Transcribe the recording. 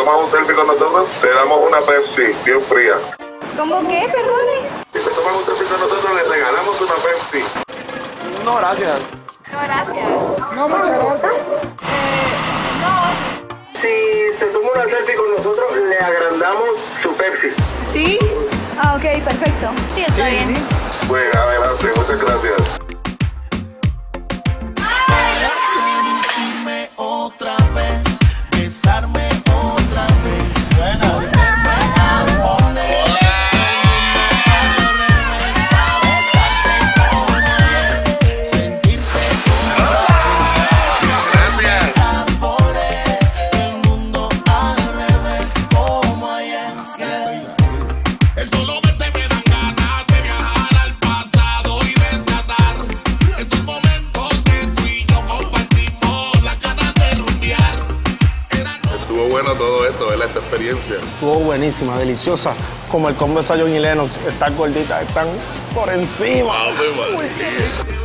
tomas un selfie con nosotros, te damos una Pepsi bien fría. ¿Cómo qué? Perdone. Si te tomas un selfie con nosotros, le regalamos una Pepsi. No, gracias. No, gracias. No, muchas gracias. No. Si se toma una selfie con nosotros, le agrandamos su Pepsi. ¿Sí? Ah, ok, perfecto. Sí, está bien. Bueno, adelante, muchas gracias. Besarme otra vez, besarme otra vez. Bueno. Volverme a poner besarte como ayer, sentirte como Gracias. saborear el mundo al revés como ayer. El solo verte me dan ganas de viajar al pasado y rescatar esos momentos que fui yo compartimos las ganas de rumbear. Estuvo bueno todo esto, ¿verdad? Esta experiencia. Estuvo buenísima, deliciosa. Como el combo de Zion y Lennox. Están gorditas, están por encima. Ave María.